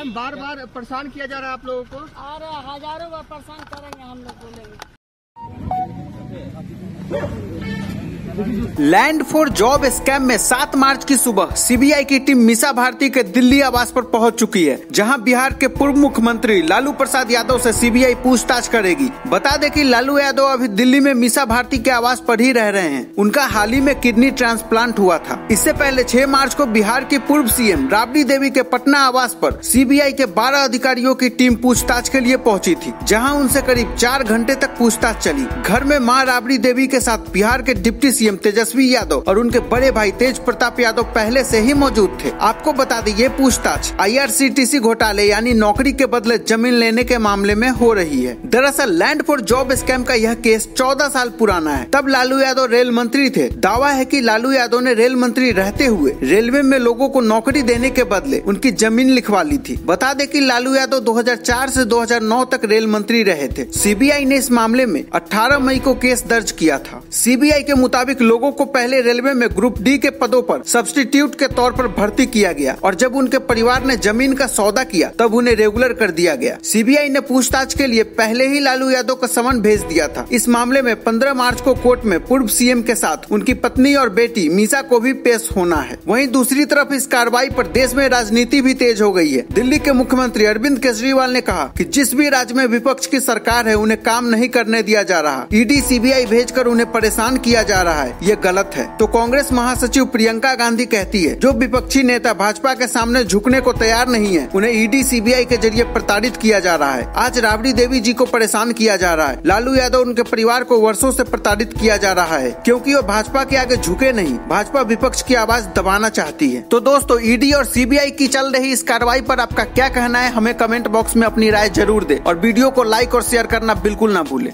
Ma'am बार बार परेशान किया जा रहा है आप लोगों को। और हजारों बार परेशान करेंगे हम लोग, बोलेंगे। लैंड फॉर जॉब स्कैम में 7 मार्च की सुबह सीबीआई की टीम मीसा भारती के दिल्ली आवास पर पहुंच चुकी है, जहां बिहार के पूर्व मुख्यमंत्री लालू प्रसाद यादव से सीबीआई पूछताछ करेगी। बता दें कि लालू यादव अभी दिल्ली में मीसा भारती के आवास पर ही रह रहे हैं। उनका हाल ही में किडनी ट्रांसप्लांट हुआ था। इससे पहले 6 मार्च को बिहार की पूर्व सीएम राबड़ी देवी के पटना आवास पर सीबीआई के 12 अधिकारियों की टीम पूछताछ के लिए पहुंची थी, जहां उनसे करीब 4 घंटे तक पूछताछ चली। घर में मां राबड़ी देवी के साथ बिहार के डिप्टी सीएम तेजस्वी यादव और उनके बड़े भाई तेज प्रताप यादव पहले से ही मौजूद थे। आपको बता दें ये पूछताछ IRCTC घोटाले यानी नौकरी के बदले जमीन लेने के मामले में हो रही है। दरअसल लैंड फॉर जॉब स्कैम का यह केस 14 साल पुराना है। तब लालू यादव रेल मंत्री थे। दावा है कि लालू यादव ने रेल मंत्री रहते हुए रेलवे में लोगों को नौकरी देने के बदले उनकी जमीन लिखवा ली थी। बता दें कि लालू यादव 2004 से 2009 तक रेल मंत्री रहे थे। सीबीआई ने इस मामले में 18 मई को केस दर्ज किया था। सीबीआई के मुताबिक लोगों को पहले रेलवे में ग्रुप डी के पदों पर सब्स्टिट्यूट के तौर पर भर्ती किया गया और जब उनके परिवार ने जमीन का सौदा किया तब उन्हें रेगुलर कर दिया गया। सीबीआई ने पूछताछ के लिए पहले ही लालू यादव का समन भेज दिया था। इस मामले में 15 मार्च को कोर्ट में पूर्व सीएम के साथ उनकी पत्नी और बेटी मीसा को भी पेश होना है। वहीं दूसरी तरफ इस कार्रवाई पर देश में राजनीति भी तेज हो गई है। दिल्ली के मुख्यमंत्री अरविंद केजरीवाल ने कहा कि जिस भी राज्य में विपक्ष की सरकार है उन्हें काम नहीं करने दिया जा रहा। ईडी सीबीआई भेजकर उन्हें परेशान किया जा रहा है, ये गलत है। तो कांग्रेस महासचिव प्रियंका गांधी कहती है जो विपक्षी नेता भाजपा के सामने झुकने को तैयार नहीं है उन्हें ईडी सीबीआई के जरिए प्रताड़ित किया जा रहा है। आज राबड़ी देवी जी को परेशान किया जा रहा है। लालू यादव उनके परिवार को वर्षों से प्रताड़ित किया जा रहा है क्योंकि वो भाजपा के आगे झुके नहीं। भाजपा विपक्ष की आवाज दबाना चाहती है। तो दोस्तों ईडी और सीबीआई की चल रही इस कार्रवाई पर आपका क्या कहना है हमें कमेंट बॉक्स में अपनी राय जरूर दे और वीडियो को लाइक और शेयर करना बिल्कुल ना भूले।